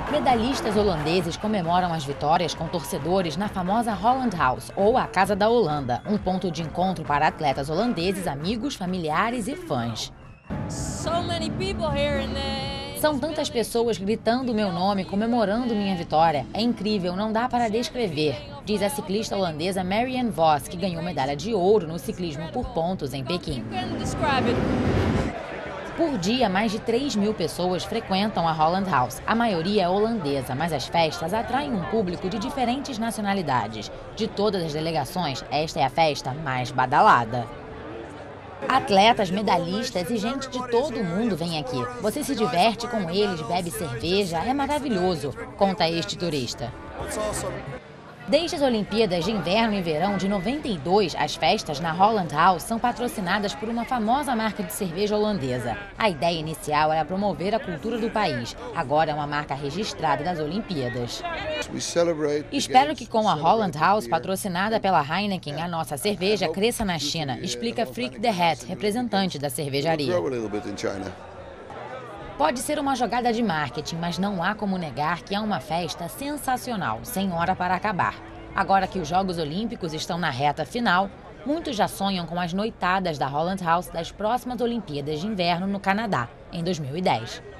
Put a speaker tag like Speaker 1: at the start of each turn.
Speaker 1: Medalhistas holandeses comemoram as vitórias com torcedores na famosa Holland House, ou a Casa da Holanda, um ponto de encontro para atletas holandeses, amigos, familiares e fãs. São tantas pessoas gritando meu nome, comemorando minha vitória. É incrível, não dá para descrever, diz a ciclista holandesa Marianne Vos, que ganhou medalha de ouro no ciclismo por pontos em Pequim. Por dia, mais de 3.000 pessoas frequentam a Holland House. A maioria é holandesa, mas as festas atraem um público de diferentes nacionalidades. De todas as delegações, esta é a festa mais badalada. Atletas, medalhistas e gente de todo o mundo vem aqui. Você se diverte com eles, bebe cerveja, é maravilhoso, conta este turista. Desde as Olimpíadas de Inverno e Verão de 92, as festas na Holland House são patrocinadas por uma famosa marca de cerveja holandesa. A ideia inicial era promover a cultura do país. Agora é uma marca registrada das Olimpíadas. Espero que com a Holland House, patrocinada pela Heineken, a nossa cerveja cresça na China, explica Frick de Het, representante da cervejaria. Pode ser uma jogada de marketing, mas não há como negar que é uma festa sensacional, sem hora para acabar. Agora que os Jogos Olímpicos estão na reta final, muitos já sonham com as noitadas da Holland House das próximas Olimpíadas de Inverno no Canadá, em 2010.